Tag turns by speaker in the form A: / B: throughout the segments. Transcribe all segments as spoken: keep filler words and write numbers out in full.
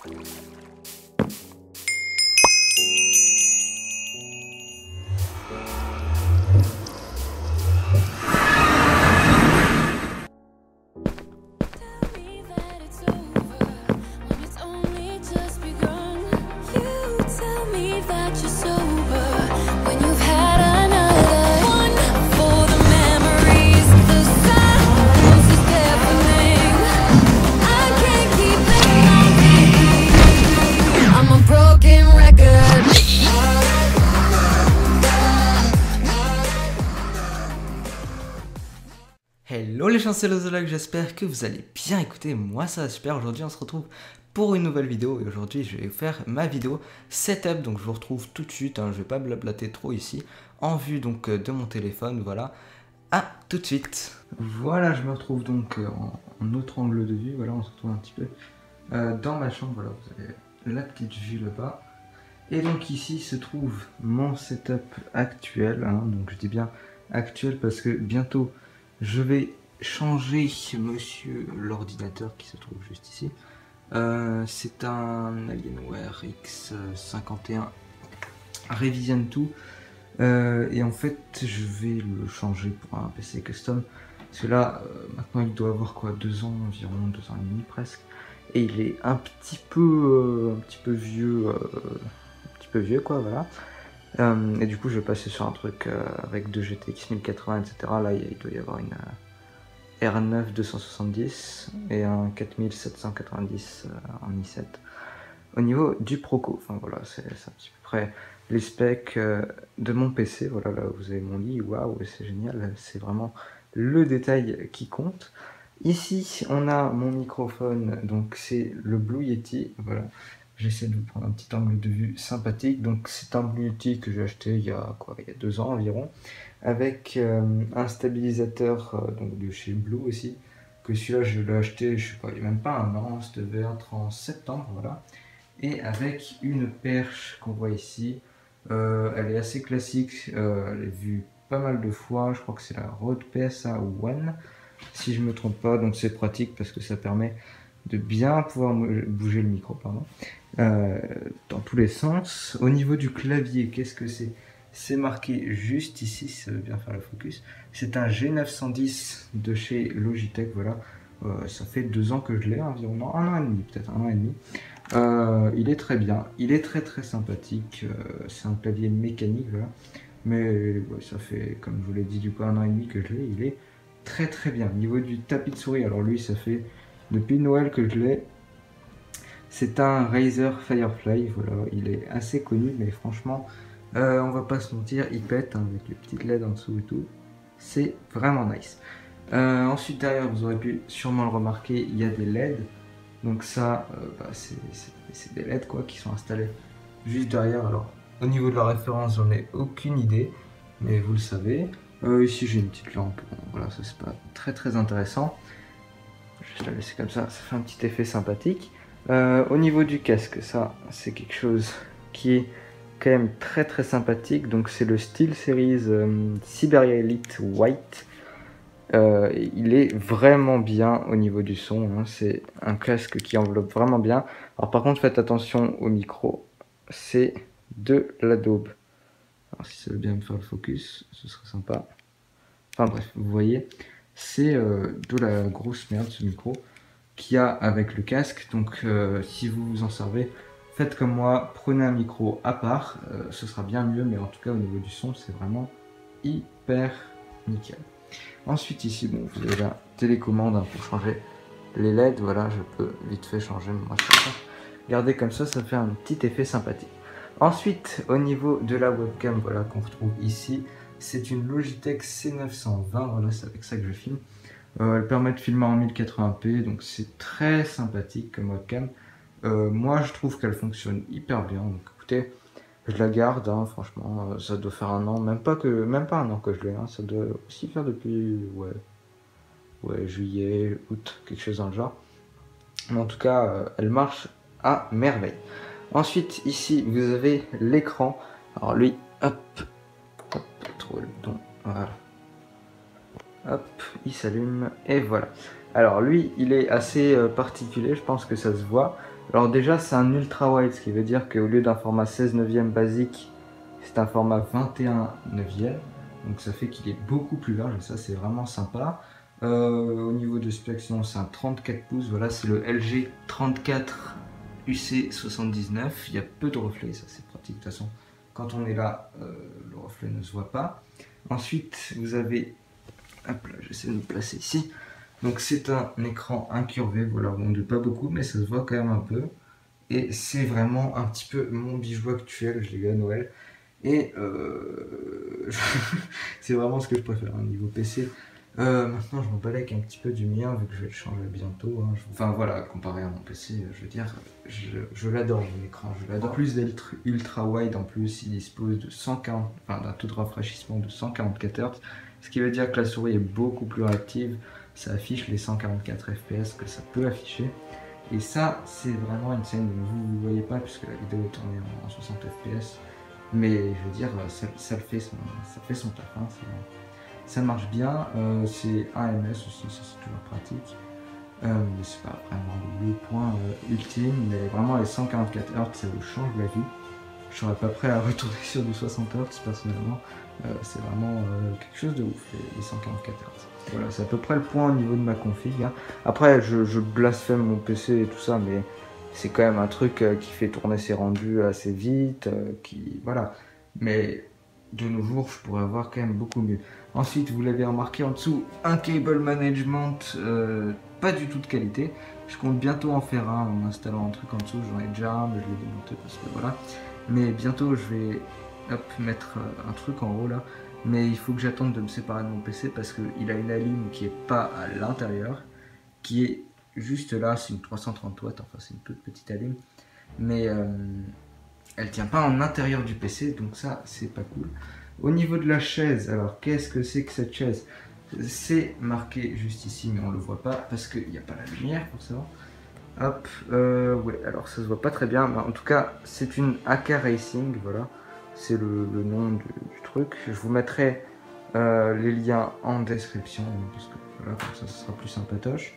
A: Hello les chancelosologues, j'espère que vous allez bien. Écoutez, moi ça va super. Aujourd'hui on se retrouve pour une nouvelle vidéo et aujourd'hui je vais faire ma vidéo setup. Donc je vous retrouve tout de suite, hein, je vais pas blablater trop ici, en vue donc de mon téléphone, voilà. À tout de suite. Voilà, je me retrouve donc en, en autre angle de vue, voilà, on se retrouve un petit peu euh, dans ma chambre, voilà, vous avez la petite vue là-bas. Et donc ici se trouve mon setup actuel, hein, donc je dis bien actuel parce que bientôt je vais changer monsieur l'ordinateur qui se trouve juste ici. Euh, c'est un Alienware X cinquante et un Revision deux. Euh, et en fait, je vais le changer pour un P C custom. Parce que là, euh, maintenant il doit avoir quoi, deux ans environ, deux ans et demi presque. Et il est un petit peu, euh, un petit peu vieux, euh, un petit peu vieux quoi, voilà. Euh, et du coup, je vais passer sur un truc euh, avec deux G T X mille quatre-vingts, et cetera. Là, il doit y avoir une euh, R neuf deux cent soixante-dix et un quatre mille sept cent quatre-vingt-dix euh, en i sept. Au niveau du Proco, enfin voilà, c'est un petit peu près les specs euh, de mon P C. Voilà, là vous avez mon lit, waouh, c'est génial, c'est vraiment le détail qui compte. Ici, on a mon microphone, donc c'est le Blue Yeti, voilà. J'essaie de vous prendre un petit angle de vue sympathique. Donc c'est un Blue Yeti que j'ai acheté il y a quoi, il y a deux ans environ, avec euh, un stabilisateur euh, donc de chez Blue aussi. Que celui-là je l'ai acheté, je sais pas, il n'y a même pas un an, ça devait être en septembre, voilà. Et avec une perche qu'on voit ici, euh, elle est assez classique, euh, elle est vue pas mal de fois. Je crois que c'est la Rode P S A One, si je me trompe pas. Donc c'est pratique parce que ça permet de bien pouvoir bouger le micro, pardon, euh, dans tous les sens. Au niveau du clavier, qu'est-ce que c'est? C'est marqué juste ici, si ça veut bien faire le focus. C'est un G neuf cent dix de chez Logitech, voilà. Euh, ça fait deux ans que je l'ai environ, non, un an et demi, peut-être un an et demi. Euh, il est très bien, il est très très sympathique. Euh, c'est un clavier mécanique, voilà. Mais ouais, ça fait, comme je vous l'ai dit, du coup un an et demi que je l'ai. Il est très très bien. Au niveau du tapis de souris, alors lui, ça fait depuis Noël que je l'ai. C'est un Razer Firefly, voilà, il est assez connu, mais franchement, euh, on va pas se mentir, il pète hein, avec les petites L E D en dessous et tout. C'est vraiment nice. Euh, ensuite, derrière, vous aurez pu sûrement le remarquer, il y a des L E D. Donc ça, euh, bah, c'est des L E D quoi, qui sont installés juste derrière. Alors, au niveau de la référence, j'en ai aucune idée, mais vous le savez. Euh, ici, j'ai une petite lampe, bon, voilà, ça c'est pas très très intéressant. Je vais la laisser comme ça, ça fait un petit effet sympathique. Euh, au niveau du casque, ça c'est quelque chose qui est quand même très très sympathique. Donc c'est le SteelSeries euh, Siberia Elite White. Euh, il est vraiment bien au niveau du son, hein. C'est un casque qui enveloppe vraiment bien. Alors par contre faites attention au micro, c'est de la daube. Alors si ça veut bien me faire le focus, ce serait sympa. Enfin bref, vous voyez, c'est euh, de la grosse merde ce micro qu'il y a avec le casque. Donc euh, si vous vous en servez, faites comme moi, prenez un micro à part, euh, ce sera bien mieux, mais en tout cas au niveau du son c'est vraiment hyper nickel. Ensuite ici, bon, vous avez la télécommande hein, pour changer les L E D, voilà, je peux vite fait changer, moi je préfère garder comme ça, ça fait un petit effet sympathique. Ensuite, au niveau de la webcam, voilà, qu'on retrouve ici, c'est une Logitech C neuf cent vingt, voilà, c'est avec ça que je filme. Euh, elle permet de filmer en mille quatre-vingts p, donc c'est très sympathique comme webcam. Euh, moi je trouve qu'elle fonctionne hyper bien, donc écoutez, je la garde, hein, franchement, ça doit faire un an, même pas que, même pas un an que je l'ai, hein, ça doit aussi faire depuis, ouais, ouais, juillet, août, quelque chose dans le genre. Mais en tout cas, euh, elle marche à merveille. Ensuite, ici, vous avez l'écran. Alors lui, hop, hop, trouver le bouton, voilà. Hop, il s'allume, et voilà. Alors lui, il est assez euh, particulier, je pense que ça se voit. Alors déjà, c'est un ultra wide, ce qui veut dire qu'au lieu d'un format seize neuvième basique, c'est un format vingt et un neuvième. Donc ça fait qu'il est beaucoup plus large et ça c'est vraiment sympa. Euh, au niveau de spécification, c'est un trente-quatre pouces, voilà, c'est le L G trente-quatre U C soixante-dix-neuf. Il y a peu de reflets, ça c'est pratique de toute façon. Quand on est là, euh, le reflet ne se voit pas. Ensuite, vous avez, hop là, j'essaie de me placer ici. Donc c'est un écran incurvé, voilà, on ne dit pas beaucoup, mais ça se voit quand même un peu. Et c'est vraiment un petit peu mon bijou actuel, je l'ai eu à Noël. Et euh, c'est vraiment ce que je préfère, au niveau P C. Euh, maintenant, je m'en balais avec un petit peu du mien, vu que je vais le changer bientôt. Hein. Enfin voilà, comparé à mon P C, je veux dire, je, je l'adore mon écran, je l'adore. En plus d'être ultra wide, en plus, il dispose de cent quarante, enfin d'un taux de rafraîchissement de cent quarante-quatre hertz, ce qui veut dire que la souris est beaucoup plus réactive. Ça affiche les cent quarante-quatre F P S que ça peut afficher. Et ça, c'est vraiment une scène que vous ne voyez pas, puisque la vidéo est tournée en soixante F P S. Mais je veux dire, ça, ça le fait son, ça fait son taf, hein, ça marche bien. Euh, c'est un M S aussi, ça c'est toujours pratique. Euh, mais c'est pas vraiment le point euh, ultime, mais vraiment les cent quarante-quatre hertz, ça vous change la vie. Je serais pas prêt à retourner sur du soixante hertz personnellement. Euh, c'est vraiment euh, quelque chose de ouf, les, les cent quarante-quatre hertz. Voilà, c'est à peu près le point au niveau de ma config. Hein. Après, je, je blasphème mon P C et tout ça, mais c'est quand même un truc euh, qui fait tourner ses rendus assez vite, euh, qui voilà. Mais de nos jours, je pourrais avoir quand même beaucoup mieux. Ensuite, vous l'avez remarqué en dessous, un cable management euh, pas du tout de qualité. Je compte bientôt en faire un en installant un truc en dessous. J'en ai déjà un, mais je l'ai démonté parce que voilà. Mais bientôt, je vais hop, mettre un truc en haut là. Mais il faut que j'attende de me séparer de mon P C parce qu'il a une alim qui est pas à l'intérieur, qui est juste là. C'est une trois cent trente watts, enfin c'est une toute petite alim. Mais euh, elle tient pas en intérieur du P C, donc ça c'est pas cool. Au niveau de la chaise, alors qu'est-ce que c'est que cette chaise? C'est marqué juste ici, mais on le voit pas parce qu'il n'y a pas la lumière forcément. Hop, euh, ouais, alors ça se voit pas très bien, mais en tout cas, c'est une A K Racing, voilà, c'est le, le nom du, du truc. Je vous mettrai euh, les liens en description, parce que voilà, comme ça, ce sera plus sympatoche.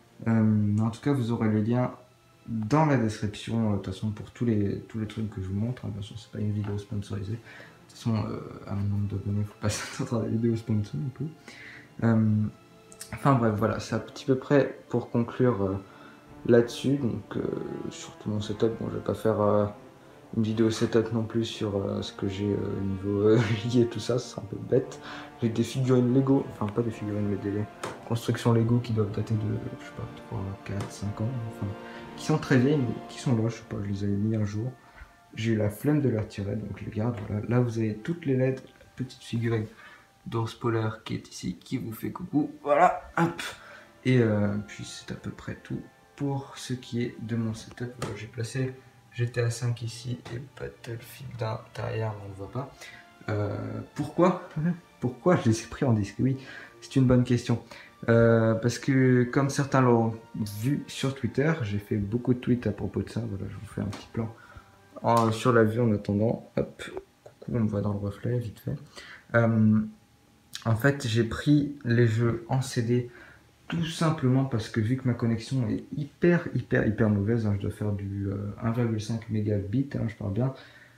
A: Euh, en tout cas, vous aurez les liens dans la description, de toute façon, pour tous les, tous les trucs que je vous montre. Hein, bien sûr, c'est pas une vidéo sponsorisée. De toute façon, euh, à mon nombre d'abonnés, il faut pas s'attendre à des vidéos sponsor non plus. Euh, enfin bref, voilà, c'est à petit peu près pour conclure. Euh, là-dessus, donc euh, sur tout mon setup. Bon, je vais pas faire euh, une vidéo setup non plus sur euh, ce que j'ai euh, niveau euh, lié et tout ça, ce sera un peu bête. J'ai des figurines Lego, enfin pas des figurines mais des constructions Lego qui doivent dater de, je sais pas, trois, quatre, cinq ans, enfin, qui sont très vieilles mais qui sont là, je sais pas, je les avais mis un jour. J'ai eu la flemme de les retirer, donc je les garde, voilà. Là vous avez toutes les L E D, la petite figurine d'ours polaire qui est ici, qui vous fait coucou, voilà, hop. Et euh, puis c'est à peu près tout pour ce qui est de mon setup. J'ai placé G T A cinq ici et Battlefield un derrière, mais on ne voit pas. Euh, pourquoi Pourquoi je les ai pris en disque? Oui, c'est une bonne question. Euh, parce que comme certains l'ont vu sur Twitter, j'ai fait beaucoup de tweets à propos de ça. Voilà, je vous fais un petit plan en, sur la vue en attendant. Hop, coucou, on me voit dans le reflet, vite fait. Euh, en fait, j'ai pris les jeux en C D tout simplement parce que vu que ma connexion est hyper, hyper, hyper mauvaise, hein, je dois faire du euh, un virgule cinq mégabits, hein, je parle bien,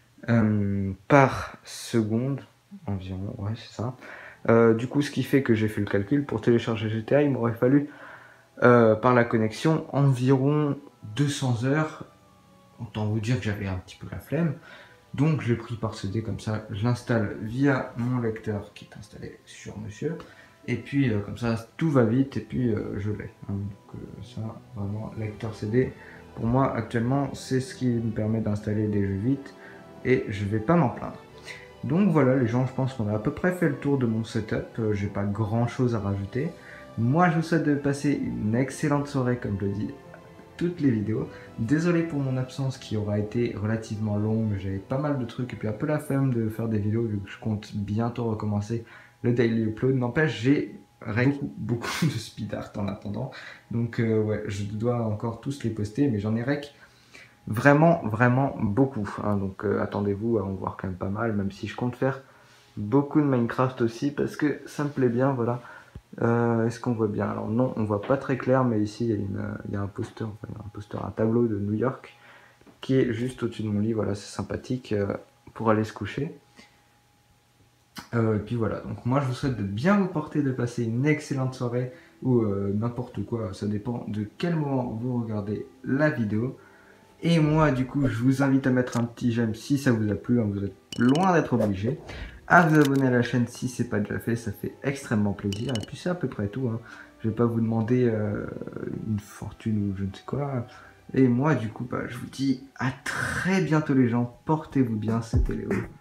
A: euh, par seconde environ, ouais, c'est ça. Euh, du coup, ce qui fait que j'ai fait le calcul, pour télécharger G T A, il m'aurait fallu, euh, par la connexion, environ deux cents heures. Autant vous dire que j'avais un petit peu la flemme. Donc, je l'ai pris par C D comme ça, je l'installe via mon lecteur qui est installé sur Monsieur. Et puis, euh, comme ça, tout va vite et puis euh, je l'ai. Hein. Donc, euh, ça, vraiment, lecteur C D, pour moi, actuellement, c'est ce qui me permet d'installer des jeux vite et je vais pas m'en plaindre. Donc voilà les gens, je pense qu'on a à peu près fait le tour de mon setup, euh, j'ai pas grand chose à rajouter. Moi je vous souhaite de passer une excellente soirée comme je le dis toutes les vidéos. Désolé pour mon absence qui aura été relativement longue, j'avais pas mal de trucs et puis un peu la flemme de faire des vidéos vu que je compte bientôt recommencer le daily upload. N'empêche, j'ai beaucoup, beaucoup de speed art en attendant, donc euh, ouais, je dois encore tous les poster, mais j'en ai rec vraiment, vraiment beaucoup, hein, donc euh, attendez-vous à en voir quand même pas mal, même si je compte faire beaucoup de Minecraft aussi, parce que ça me plaît bien, voilà. Euh, Est-ce qu'on voit bien? Alors non, on voit pas très clair, mais ici il y a, une, il y a un poster, enfin, il y a un poster, un tableau de New York qui est juste au-dessus de mon lit. Voilà, c'est sympathique euh, pour aller se coucher. Euh, et puis voilà, donc moi je vous souhaite de bien vous porter, de passer une excellente soirée ou euh, n'importe quoi, ça dépend de quel moment vous regardez la vidéo. Et moi du coup je vous invite à mettre un petit j'aime si ça vous a plu, hein, vous êtes loin d'être obligé, à vous abonner à la chaîne si c'est pas déjà fait, ça fait extrêmement plaisir. Et puis c'est à peu près tout, hein. Je vais pas vous demander euh, une fortune ou je ne sais quoi. Et moi du coup bah, je vous dis à très bientôt les gens, portez-vous bien, c'était Léo.